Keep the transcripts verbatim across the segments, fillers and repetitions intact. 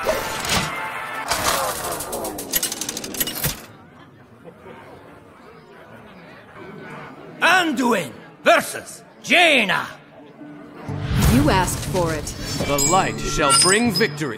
Anduin versus Jaina. You asked for it. The light shall bring victory.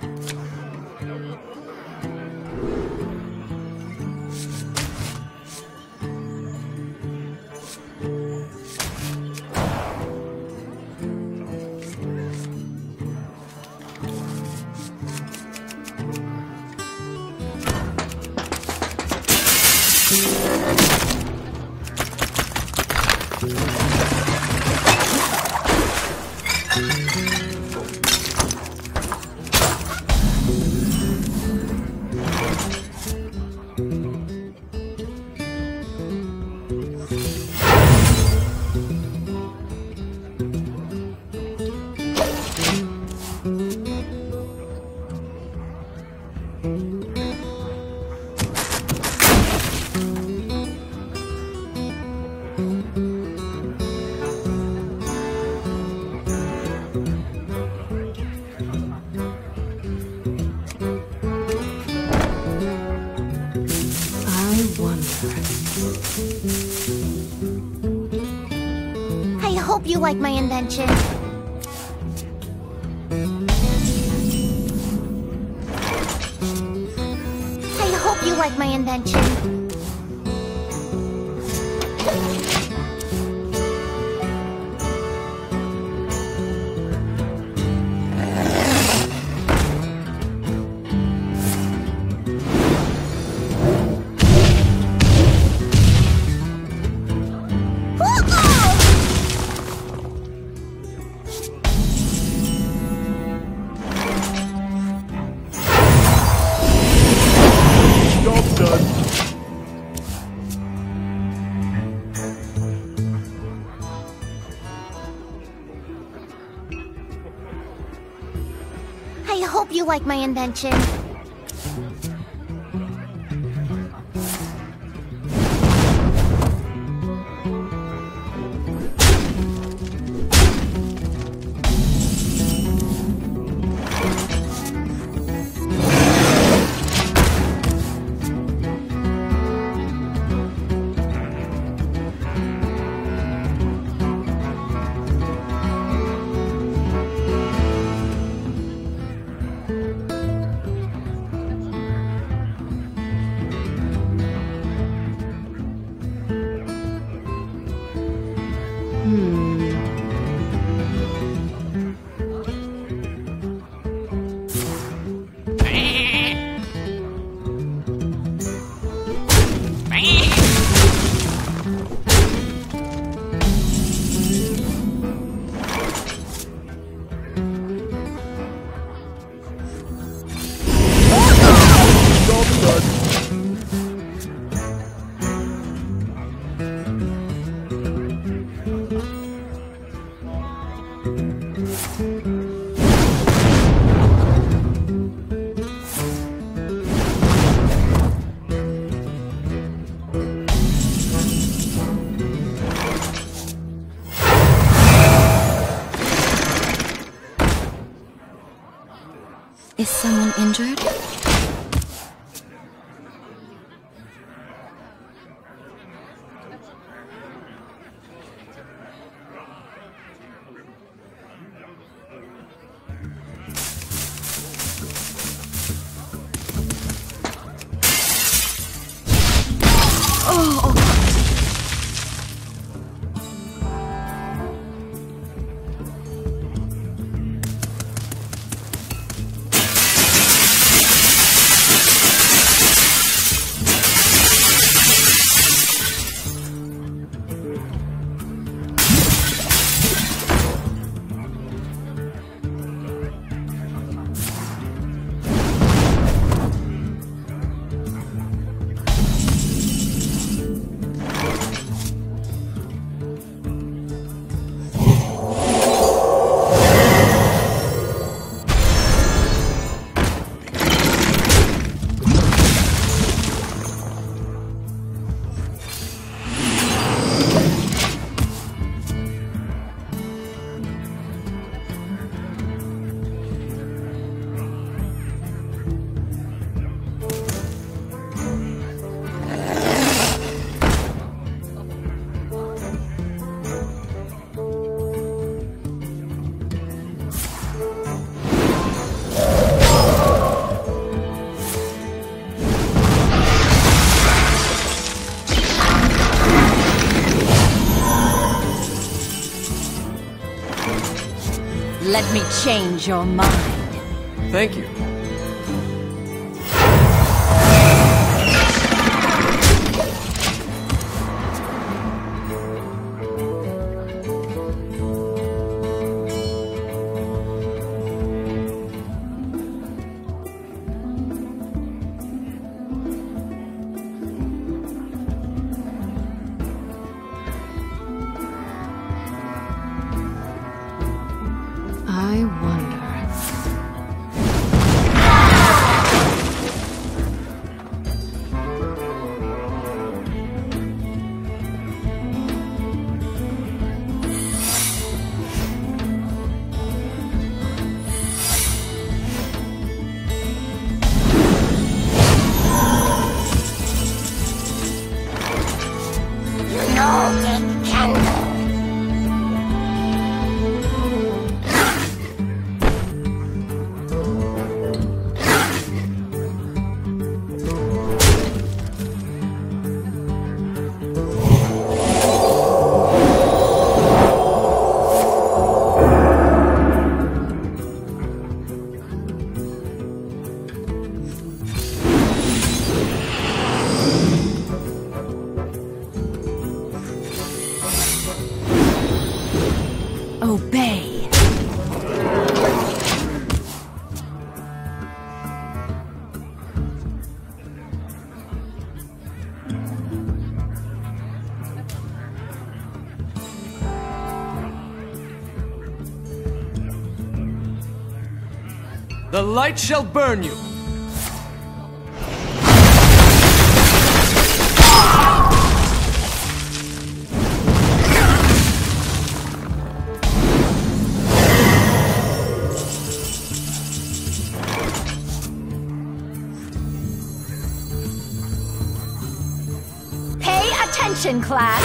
I hope you like my invention. I hope you like my invention. I hope you like my invention. Is someone injured? Let me change your mind. Thank you. I wonder. No candle. Obey. The light shall burn you. Pay attention, class.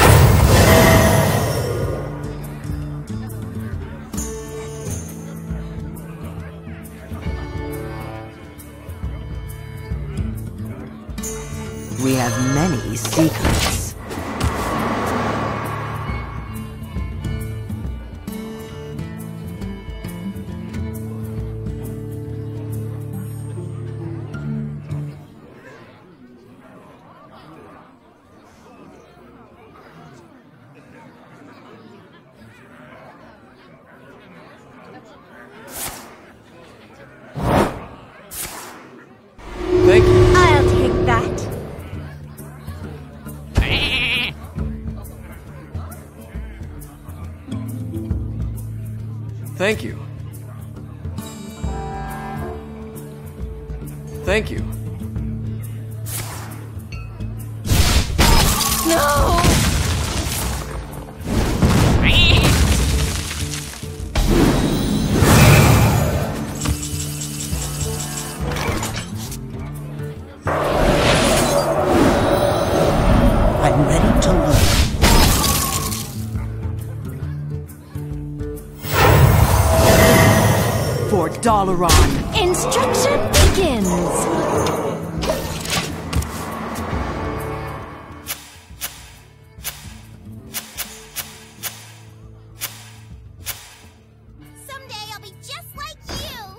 We have many secrets. Thank you. I'll take that. Thank you. Thank you. No! I'm ready to learn. For Dalaran. Instruction begins. Someday I'll be just like you.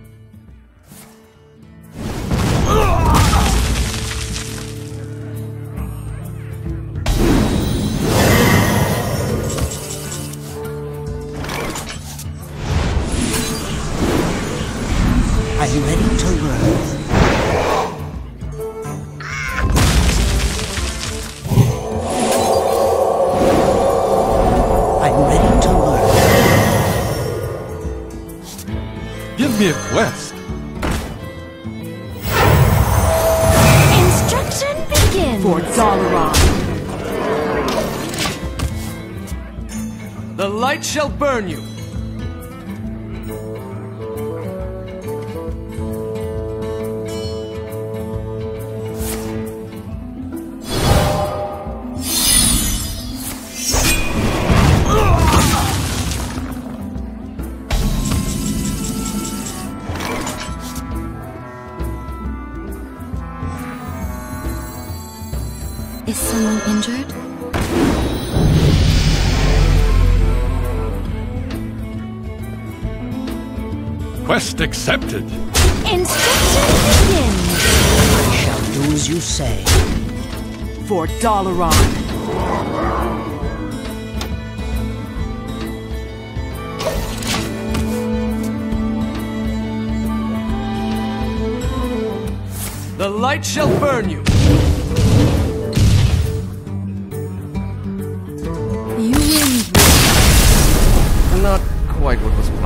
I'm ready to learn. I'm ready to learn. Give me a quest. Instruction begins. For Dalaran. The light shall burn you. Is someone injured? Quest accepted. Instruction begins. I shall do as you say. For Dalaran. The light shall burn you. You win. Not quite what was